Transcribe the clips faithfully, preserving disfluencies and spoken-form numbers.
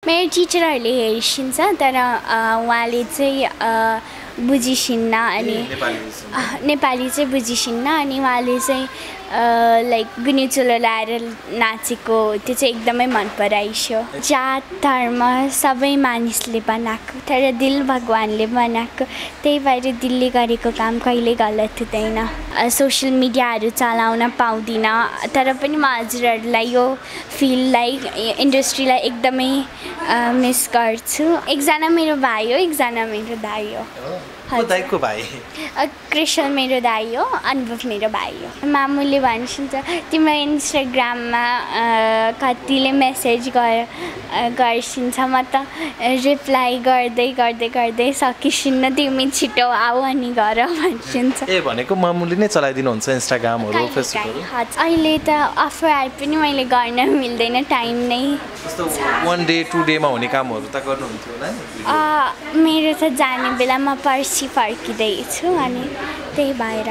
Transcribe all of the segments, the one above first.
मेरो टिचरहरूले हेरिसिन्छ तर उहाँले चाहिँ बुझिसिन्न अनि नेपाली चाहिँ बुझिसिन्न अनि उहाँले चाहिँ लाइक गुन्युचोलो लाएर नाचेको त्यो चाहिँ एकदमै मन पराइसो। जात धर्म सबै मानिसले बनाएको तर दिल भगवानले बनाएको, त्यही भएर दिलले गरेको काम कहिले गलत हुँदैन। सोसियल मिडियाहरू चलाउन पाउँदिनँ तर पनि म हजुरहरूलाई यो फिल्डलाई इन्डस्ट्रीलाई एकदमै मिस गर्छु। एकजना मेरो भाइ हो, एकजना मेरो दाइ हो। दाइको भाइ कृष्ण मेरो दाइ हो, अनुभव मेरो भाइ हो। मामुले भनिन्छ तिम्रो इन्स्टाग्राममा कतिले मेसेज गर गर्छिन्छ, म त रिप्लाई गर्दै गर्दै गर्दै सकिसिन्न, तिमी छिटो आऊ अनि गर भन्छिन्छ। ए भनेको मामुले नै चलाइदिनुहुन्छ इन्स्टाग्रामहरू फेसबुकहरू? अहिले त अफर आए पनि मैले गर्न मिल्दैन, टाइम नै वान डे टु डेमा हुने कामहरू त गर्नुहुन्थ्यो होला? मेरो त जाने बेला म पर्सि फर्किँदैछु अनि त्यही भएर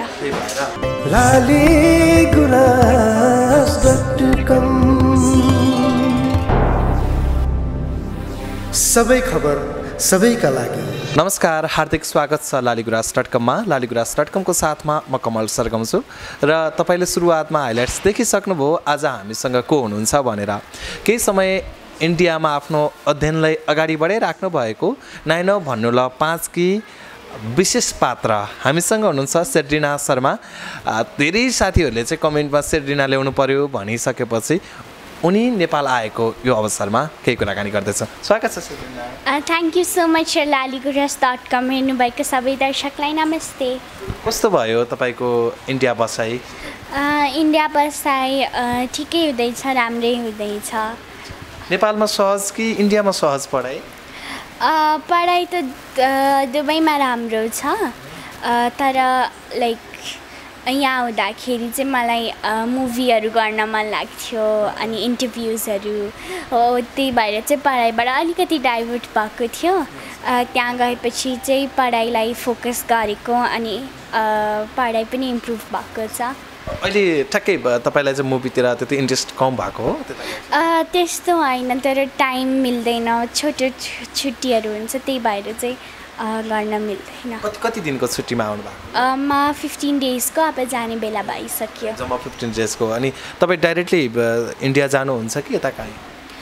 सबै खबर सबैका लागि। नमस्कार, हार्दिक स्वागत छ लालीगुराँस डट कममा। लालीगुराँस डट कमको साथमा म कमल सरगम छु र तपाईँले सुरुवातमा हाइलाइट्स देखिसक्नुभयो आज हामीसँग को हुनुहुन्छ भनेर। केही समय इन्डियामा आफ्नो अध्ययनलाई अगाडि बढाइराख्नु भएको नाइन भन्नु ल पाँच कि विशेष पात्र हामीसँग हुनुहुन्छ सेड्रिना शर्मा। धेरै साथीहरूले चाहिँ कमेन्टमा सेड्रिना ल्याउनु पर्यो भनिसकेपछि उनी नेपाल आएको यो अवसरमा केही कुराकानी गर्दैछ। स्वागत छ Sedrina. Thank you so much Laligurans dot com हेर्नुभएको सबै दर्शकलाई नमस्ते। कस्तो भयो तपाईँको इन्डिया बसाइ? इन्डिया बसाइ ठिकै हुँदैछ, राम्रै हुँदैछ। नेपालमा सहज कि इन्डियामा सहज पढाइ? पढाइ त दुबईमा राम्रो छ तर लाइक यहाँ हुँदाखेरि चाहिँ मलाई मुभीहरू गर्न मन लाग्थ्यो अनि इन्टरभ्युजहरू हो, त्यही भएर चाहिँ पढाइबाट अलिकति डाइभर्ट भएको थियो। त्यहाँ गएपछि चाहिँ पढाइलाई फोकस गरेको अनि पढाइ पनि इम्प्रुभ भएको छ। अहिले ठ्याक्कै तपाईँलाई चाहिँ मुभीतिर त्यति इन्ट्रेस्ट कम भएको हो? त्यस्तो होइन तर टाइम मिल्दैन, छोटो छुट्टीहरू हुन्छ त्यही भएर चाहिँ गर्न मिल्दैन। कति कति दिनको छुट्टीमा आउनु भएको? म फिफ्टिन डेजको अब जाने बेला भइसक्यो। जम्मा फिफ्टिन डेजको। अनि तपाईँ डाइरेक्टली इन्डिया जानुहुन्छ कि यता कहीँ?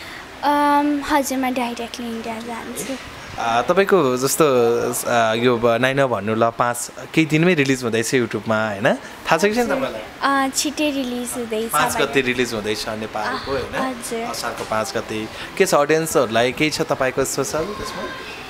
हजुर, म डाइरेक्टली इन्डिया जान्छु। तपाईँको जस्तो यो नाइन भन्नु ल पाँच केही दिनमै रिलिज हुँदैछ युट्युबमा होइन, थाहा छ कि छैन तपाईँलाई? छिटै रिलिज हुँदैछ, पाँच गते रिलिज हुँदैछ नेपालको होइन, असारको पाँच गते। के छ अडियन्सहरूलाई केही छ तपाईँको स्पेसल त्यसमा?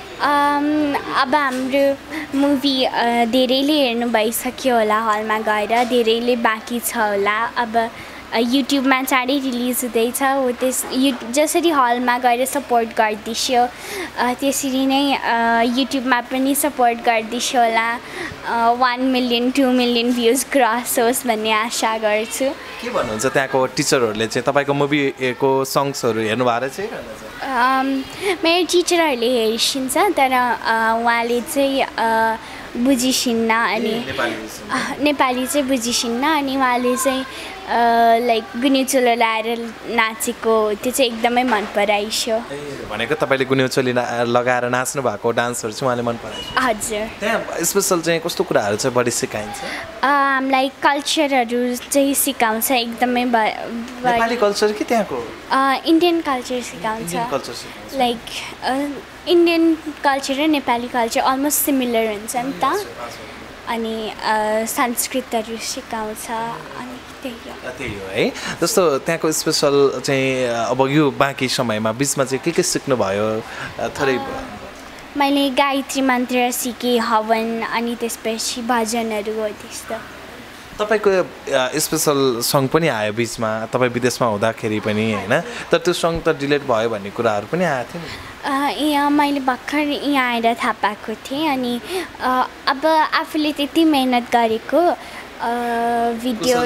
अब हाम्रो मुभी धेरैले हेर्नु भइसक्यो होला हलमा गएर, धेरैले बाँकी छ होला। अब युट्युबमा चाँडै रिलिज हुँदैछ हो, त्यस यु जसरी हलमा गएर सपोर्ट गर्दैछौ त्यसरी नै युट्युबमा पनि सपोर्ट गर्दैछौ होला। One million two million views cross होस् भन्ने आशा गर्छु। के भन्नुहुन्छ त्यहाँको टिचरहरूले चाहिँ तपाईँको मुभीको सङ्ग्सहरू हेर्नु भएको चाहिँ? मेरो टिचरहरूले हेरिसिन्छ तर उहाँले चाहिँ बुझिसिन्न अनि नेपाली चाहिँ बुझिसिन्न अनि उहाँले चाहिँ लाइक गुन्युचोलो लाएर नाचेको त्यो चाहिँ एकदमै मन पराइसो। भनेको तपाईँले गुन्युचोली लगाएर नाच्नु भएको डान्सहरू चाहिँ उहाँले मन पराइसो? हजुर। त्यहाँ स्पेसल चाहिँ कस्तो कुराहरू चाहिँ बढी सिकाइन्छ? हामीलाई कल्चरहरू चाहिँ सिकाउँछ एकदमै। नेपाली कल्चर कि त्यहाँको? इन्डियन कल्चर सिकाउँछ। लाइक इन्डियन कल्चर र नेपाली कल्चर अलमोस्ट सिमिलर हुन्छ नि त, अनि संस्कृतहरू सिकाउँछ अनि त्यही हो। त्यही हो है। जस्तो त्यहाँको स्पेसल चाहिँ अब यो बाँकी समयमा बिचमा चाहिँ के के सिक्नुभयो थोरै? मैले गायत्री मन्त्र सिकेँ, हवन अनि त्यसपछि भजनहरू हो त्यस्तो। तपाईँको स्पेसल सङ्ग पनि आयो बिचमा, तपाईँ विदेशमा हुँदाखेरि पनि होइन, तर त्यो सङ्ग त डिलिट भयो भन्ने कुराहरू पनि आएको थियो नि? यहाँ मैले भर्खर यहाँ आएर थाहा पाएको थिएँ अनि अब आफूले त्यति मेहनत गरेको भिडियो।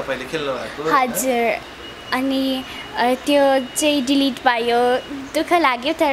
हजुर, अनि त्यो चाहिँ डिलिट भयो, दुःख लाग्यो तर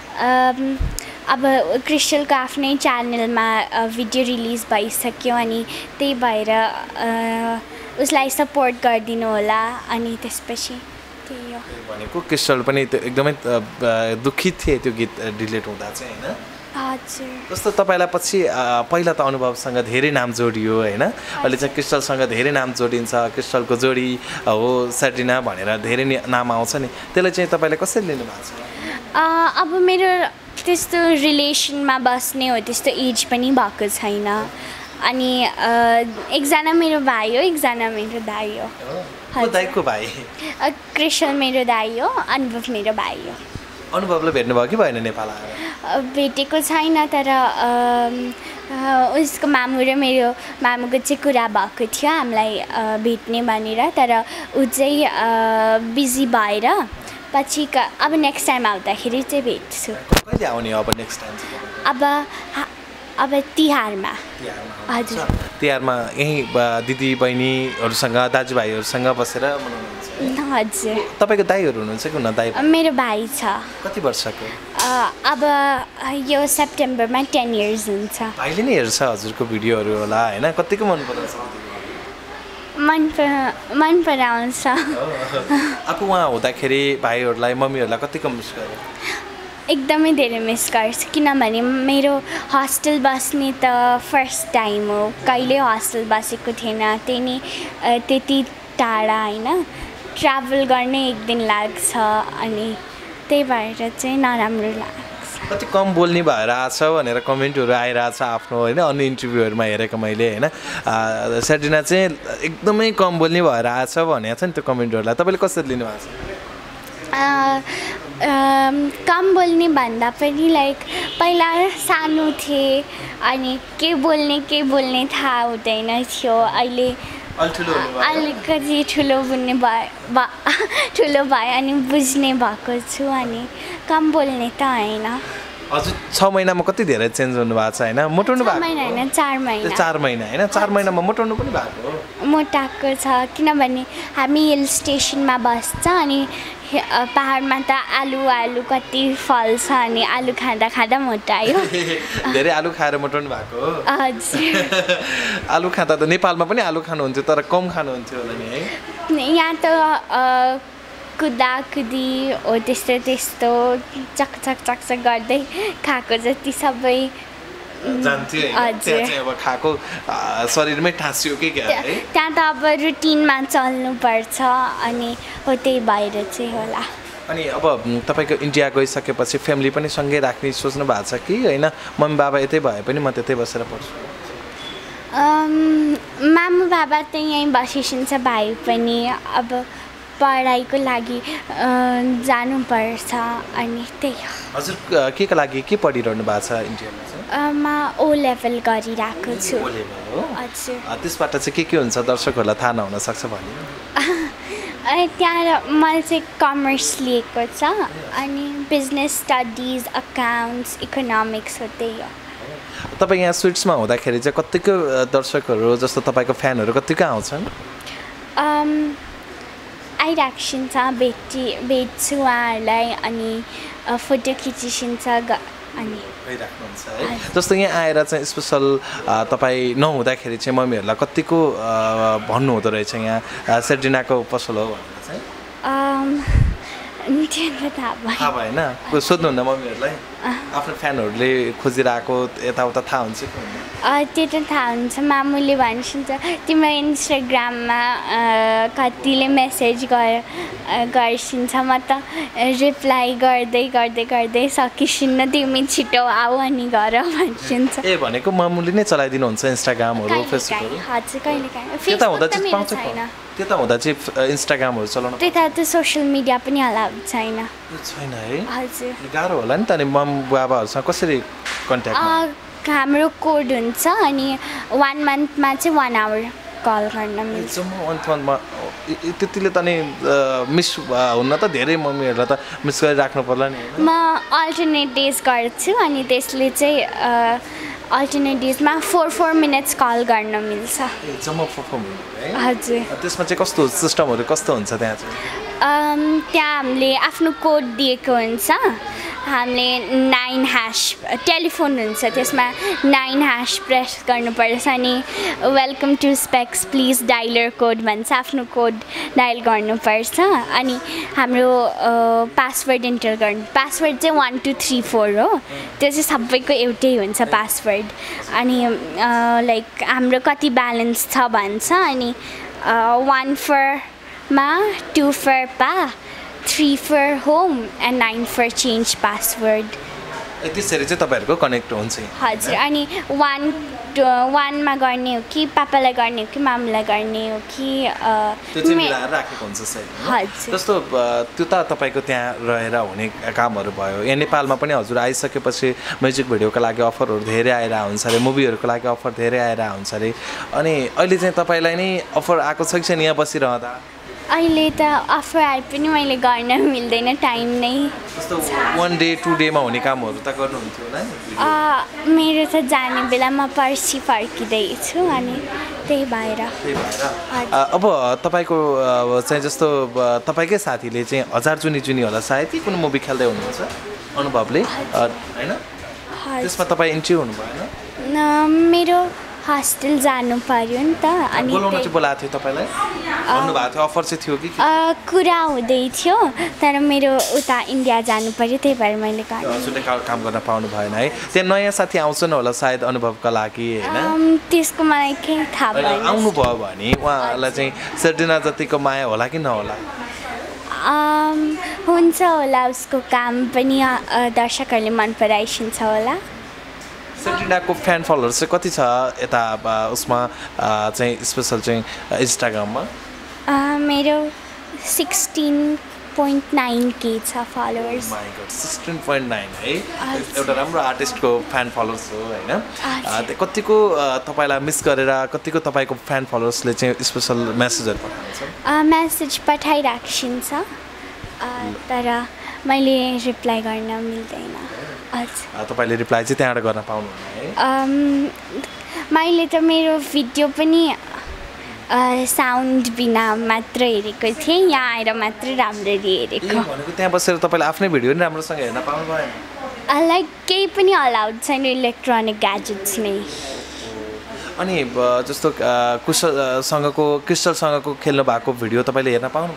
अब क्रिस्टलको आफ्नै च्यानलमा भिडियो रिलिज भइसक्यो अनि त्यही भएर उसलाई सपोर्ट गरिदिनु होला अनि त्यसपछि त्यही हो भनेको क्रिस्टल पनि त्यो एकदमै दुखित थिए त्यो गीत डिलिट हुँदा चाहिँ होइन हजुर जस्तो तपाईँलाई पछि पहिला त अनुभवसँग धेरै नाम जोडियो होइन अहिले चाहिँ क्रिस्टलसँग धेरै नाम जोडिन्छ क्रिस्टलको जोडी हो सेट्रिना भनेर धेरै नाम आउँछ नि त्यसलाई चाहिँ तपाईँले कसरी लिनुभएको छ अब मेरो त्यस्तो रिलेसनमा बस्ने हो त्यस्तो एज पनि भएको छैन अनि एकजना मेरो भाइ हो एकजना मेरो दाइ हो दाइको भाइ क्रिस्टल मेरो दाइ हो अनुभव मेरो भाइ हो अनुभवले भेट्नुभयो कि भएन नेपाल आएर भेटेको छैन तर उसको मामु र मेरो मामुको चाहिँ कुरा भएको थियो हामीलाई भेट्ने भनेर तर ऊ चाहिँ बिजी भएर पछि अब नेक्स्ट टाइम आउँदाखेरि चाहिँ भेट्छु कहिले आउने अब नेक्स्ट टाइम अब अब तिहारमा हजुर तिहारमा यहीँ दिदी बहिनीहरूसँग दाजुभाइहरूसँग बसेर मनाउनुहुन्छ हजुर तपाईँको दाइहरू हुनुहुन्छ कि हुन दाइ मेरो भाइ छ कति वर्षको अब यो सेप्टेम्बरमा टेन इयर्स हुन्छ भाइले नै हेर्छ हजुरको भिडियोहरू होला होइन कतिको मन पराउँछ मन मन पराउँछ आफू उहाँ हुँदाखेरि भाइहरूलाई मम्मीहरूलाई कतिको मिस गर्यो एकदमै धेरै मिस गर्छु किनभने मेरो हस्टेल बस्ने त फर्स्ट टाइम हो कहिले हस्टेल बसेको थिएन त्यही नै त्यति टाढा होइन ट्राभल गर्ने एक दिन लाग्छ अनि त्यही भएर चाहिँ नराम्रो लाग्छ कति कम बोल्ने भएर आछ भनेर कमेन्टहरू आइरहेछ आफ्नो होइन अन्य इन्टरभ्यूहरूमा हेरेको मैले होइन सेट्रिना चाहिँ एकदमै कम बोल्ने भएर आछ भनेको छ नि त्यो कमेन्टहरूलाई तपाईँले कसरी लिनुभएको छ कम बोल्ने भन्दा पनि लाइक पहिला सानो थिएँ अनि के बोल्ने के बोल्ने थाहा हुँदैन थियो अहिले अलिकति ठुलो बुझ्ने भयो ठुलो भयो अनि बुझ्ने भएको छु अनि कम बोल्ने त होइन हजुर छ महिनामा कति धेरै चेन्ज हुनुभएको छ होइन मोटाउनु भएको महिना होइन चार महिना चार महिना होइन चार महिनामा मोटाउनु पनि भएको मोटाएको छ किनभने हामी हिल स्टेसनमा बस्छ अनि पहाडमा त आलु आलु कति फल्छ अनि आलु खाँदा खाँदा मोटायो धेरै आलु खाएर मोटाउनु भएको हजुर आलु खाँदा त नेपालमा पनि आलु खानुहुन्थ्यो तर कम खानुहुन्थ्यो होला नि है यहाँ त कुदाकुदी हो त्यस्तो त्यस्तो चकचक चकचक गर्दै खाएको जति सबै अब खाएको शरीरमै टाँसियो कि त्यहाँ त अब रुटिनमा चल्नुपर्छ अनि हो त्यही भएर चाहिँ होला अनि अब तपाईँको इन्डिया गइसकेपछि फ्यामिली पनि सँगै राख्ने सोच्नु भएको छ कि होइन मम्मी बाबा यतै भए पनि म त्यतै बसेर पढ्छु मामु बाबा त यहीँ बसिन्छ भाइ पनि अब पढाइको लागि जानुपर्छ अनि त्यही हजुर के को लागि के पढिरहनु भएको छ इन्डियामा म ओ लेभल गरिरहेको छु हजुर त्यसबाट चाहिँ के के हुन्छ दर्शकहरूलाई थाहा नहुन सक्छ भने त्यहाँ मैले चाहिँ कमर्स लिएको छ अनि बिजनेस स्टडिज अकाउन्ट्स इकोनोमिक्स हो त्यही हो तपाईँ यहाँ स्विट्समा हुँदाखेरि चाहिँ कतिको दर्शकहरू जस्तो तपाईँको फ्यानहरू कतिको आउँछन् आइराखिन्छ भेटी भेट्छु उहाँहरूलाई अनि फोटो खिचिसिन्छ अनि जस्तो यहाँ आएर चाहिँ स्पेसल तपाईँ नहुँदाखेरि चाहिँ मम्मीहरूलाई कतिको भन्नुहुँदो रहेछ यहाँ सेट्रिनाको पसल हो भनेर चाहिँ थाहा भएन सोध्नुहुन्न मम्मीहरूलाई आफ्नो फ्यानहरूले खोजिरहेको यताउता थाहा हुन्छ त्यो त थाहा हुन्छ मामुले भनिन्छ तिम्रो इन्स्टाग्राममा कतिले मेसेज गर गर्छिन्छ म त रिप्लाई गर्दै गर्दै गर्दै सकिसिन्न तिमी छिटो आऊ अनि गर भनिन्छ ए भनेको मामुले नै चलाइदिनुहुन्छ इन्स्टाग्रामहरू फेसबुकहरू हजुर कहिले काहीँ त्यता हुँदा चाहिँ पाउँछ त्यता हुँदा चाहिँ इन्स्टाग्रामहरू चलाउनु त्यता त सोसियल मिडिया पनि अलाउ छैन छैन है हजुर गाह्रो होला नि त अनि मम बाबाहरूसँग कसरी कन्ट्याक्ट हाम्रो कोड हुन्छ अनि वान मन्थमा चाहिँ वान आवर कल गर्न मिल्छ मन्थमा त्यतिले त नि मिस हुन त धेरै मम्मीहरूलाई त मिस गरिराख्नु पर्ला नि म अल्टरनेट डेज गर्छु अनि त्यसले चाहिँ अल्टरनेट डेजमा फोर फोर मिनट्स कल गर्न मिल्छ जम्मा फोर फोर मिनट हजुर त्यसमा चाहिँ कस्तो सिस्टमहरू कस्तो हुन्छ त्यहाँ चाहिँ त्यहाँ हामीले आफ्नो कोड दिएको हुन्छ हामीले नाइन ह्यास टेलिफोन हुन्छ त्यसमा नाइन ह्यास प्रेस गर्नुपर्छ अनि welcome to specs please dialer code भन्छ आफ्नो कोड डायल गर्नुपर्छ अनि हाम्रो पासवर्ड इन्टर गर्नु पासवर्ड चाहिँ वान टू थ्री फोर हो त्यो चाहिँ सबैको एउटै हुन्छ पासवर्ड अनि लाइक हाम्रो कति ब्यालेन्स छ भन्छ अनि वान फरमा टू फर पा three for home and nine for change password त्यसरी चाहिँ तपाईँहरूको कनेक्ट हुन्छ हजुर अनि वान वानमा गर्ने हो कि पापालाई गर्ने हो कि मामुलाई गर्ने हो कि त्यो चाहिँ मिलाएर राखेको हुन्छ सायद हजुर जस्तो त्यो त तपाईँको त्यहाँ रहेर हुने कामहरू भयो यहाँ नेपालमा पनि हजुर आइसकेपछि म्युजिक भिडियोको लागि अफरहरू धेरै आएर हुन्छ अरे मुभीहरूको लागि अफर धेरै आएर हुन्छ अरे अनि अहिले चाहिँ तपाईँलाई नै अफर आएको छ कि छैन यहाँ बसिरहँदा अहिले त अफर आए पनि मैले गर्न मिल्दैन टाइम नै जस्तो वान डे टु डेमा हुने कामहरू त गर्नुहुन्थ्यो होला मेरो त जाने बेला म पर्सि फर्किँदैछु अनि त्यही भएर त्यही भएर अब तपाईँको चाहिँ जस्तो तपाईँकै साथीले चाहिँ हजार जुनी जुनी होला सायद कि कुनै मुभी खेल्दै हुनुहुन्छ अनुभवले होइन त्यसमा तपाईँ इन्ट्री हुनु भएन मेरो हस्टेल जानु पर्यो नि त अनि बोलाउन चाहिँ बोलाएको थियो तपाईँलाई भन्नुभएको थियो अफर चाहिँ थियो कि कुरा हुँदै थियो तर मेरो उता इन्डिया जानु पर्यो त्यही भएर मैले हजुरले काम गर्न पाउनु भएन है त्यहाँ नयाँ साथी आउँछन् होला सायद अनुभवका लागि होइन त्यसको मलाई केही थाहा भएन आउनुभयो भने उहाँलाई चाहिँ सर्टिना जतिको माया होला कि नहोला हुन्छ होला उसको काम पनि दर्शकहरूले मन पराइसिन्छ होला सेटिनाको फ्यान फलोवर्स चाहिँ कति छ यता उसमा चाहिँ स्पेसल चाहिँ इन्स्टाग्राममा मेरो सिक्सटिन पोइन्ट नाइन के छ फलोवर्स सिक्सटिन पोइन्ट नाइन है एउटा राम्रो आर्टिस्टको फ्यान फलोवर्स हो होइन कतिको तपाईँलाई मिस गरेर कतिको तपाईँको फ्यान फलोवर्सले चाहिँ स्पेसल मेसेजहरू पठाउँछ मेसेज पठाइराखिन्छ तर मैले रिप्लाई गर्न मिल्दैन तपाईँले रिप्लाई चाहिँ त्यहाँबाट गर्न पाउनुहुन्न है मैले त मेरो भिडियो पनि साउन्ड बिना मात्र हेरेको थिएँ यहाँ आएर मात्र राम्ररी हेरेको भनेको त्यहाँ बसेर तपाईँले आफ्नै भिडियो पनि राम्रोसँग हेर्न पाउनु भएन लाइक केही पनि अलाउड छैन इलेक्ट्रोनिक ग्याजेट्स नै अनि जस्तो कुशलसँगको क्रिस्टलसँगको खेल्नु भएको भिडियो तपाईँले हेर्न पाउनु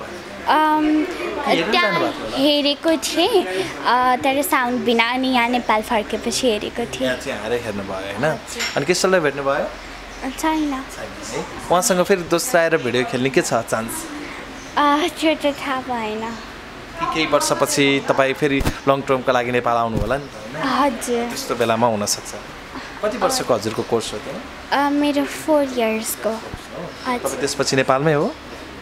भयो त्यहाँ हेरेको थिएँ तर साउन्ड बिना अनि यहाँ नेपाल फर्केपछि हेरेको थिएँ यहाँ चाहिँ आएर हेर्नुभयो होइन अनि क्रिस्टललाई भेट्नुभयो छैन उहाँसँग फेरि दोस्रो आएर भिडियो खेल्ने के छ चान्स त्यो त थाहा भएन कि केही वर्षपछि तपाईँ फेरि लङ टर्मको लागि नेपाल आउनु होला नि हजुर त्यस्तो बेलामा हुनसक्छ कति वर्षको हजुरको कोर्स हो त्यो मेरो फोर इयर्सको तपाईँ त्यसपछि नेपालमै हो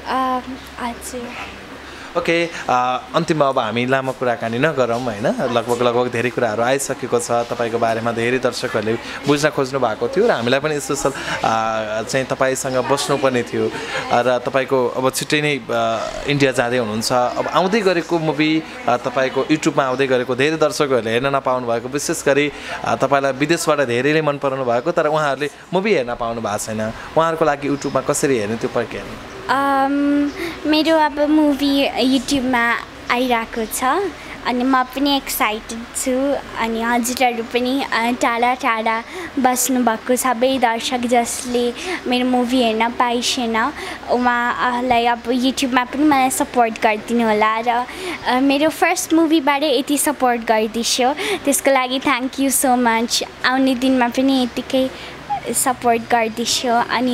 हजुर ओके अन्तिममा अब हामी लामो कुराकानी नगरौँ होइन लगभग लगभग धेरै कुराहरू आइसकेको छ तपाईँको बारेमा धेरै दर्शकहरूले बुझ्न खोज्नु भएको थियो र हामीलाई पनि स्पेसल चाहिँ तपाईँसँग बस्नुपर्ने थियो र तपाईँको अब छिट्टै नै इन्डिया जाँदै हुनुहुन्छ अब आउँदै गरेको मुभी तपाईँको युट्युबमा आउँदै गरेको धेरै दर्शकहरूले हेर्न नपाउनु भएको विशेष गरी तपाईँलाई विदेशबाट धेरैले मन पराउनु भएको तर उहाँहरूले मुभी हेर्न पाउनु भएको छैन उहाँहरूको लागि युट्युबमा कसरी हेर्ने त्यो प्रक्रिया मेरो अब मुभी युट्युबमा आइरहेको छ अनि म पनि एक्साइटेड छु अनि हजुरहरू पनि टाढा टाढा बस्नुभएको सबै दर्शक जसले मेरो मुभी हेर्न पाइसेन उहाँलाई अब युट्युबमा पनि मलाई सपोर्ट गरिदिनु होला र मेरो फर्स्ट मुभीबाटै यति सपोर्ट गरिदिन्छु त्यसको लागि थ्याङ्क यू सो मच आउने दिनमा पनि यतिकै सपोर्ट गर्दैछु अनि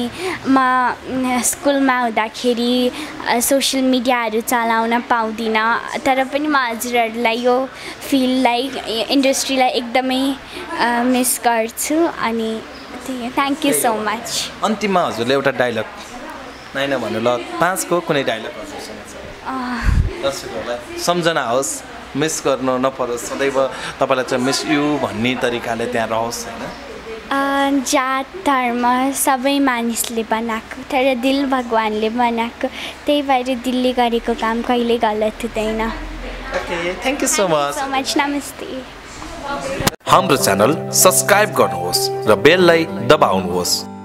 म स्कुलमा हुँदाखेरि सोसियल मिडियाहरू चलाउन पाउँदिनँ तर पनि म हजुरहरूलाई यो फिल्डलाई इन्डस्ट्रीलाई एकदमै मिस गर्छु अनि थ्याङ्क यू सो मच अन्तिममा हजुरले एउटा डायलग नाइन भन्नु ल पाँचको कुनै डायलग दर्शकहरूलाई सम्झना होस् मिस गर्नु नपरोस् सदैव तपाईँलाई चाहिँ मिस यु भन्ने तरिकाले त्यहाँ रहोस् होइन जात धर्म सबै मानिसले बनाएको तर दिल भगवानले बनाएको त्यही भएर दिलले गरेको काम कहिले गलत हुँदैन okay thank you so much so much नमस्ते हाम्रो च्यानल सब्स्क्राइब गर्नुहोस् र बेललाई दबाउनुहोस्